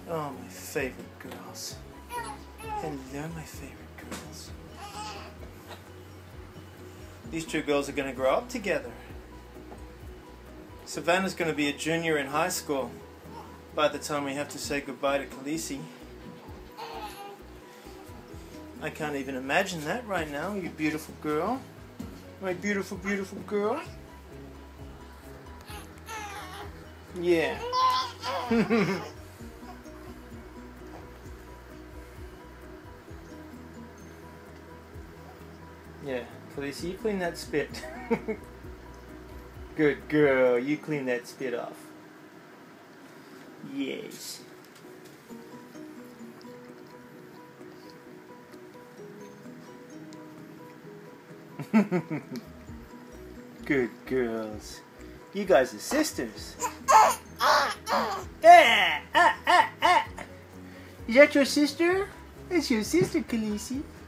Oh, my favorite girls. Hello, my favorite girls. These two girls are going to grow up together. Savannah's going to be a junior in high school by the time we have to say goodbye to Khaleesi. I can't even imagine that right now, you beautiful girl. My beautiful, beautiful girl. Yeah. Yeah, Khaleesi, you clean that spit. Good girl, you clean that spit off. Yes. Good girls. You guys are sisters. Is that your sister? It's your sister, Khaleesi.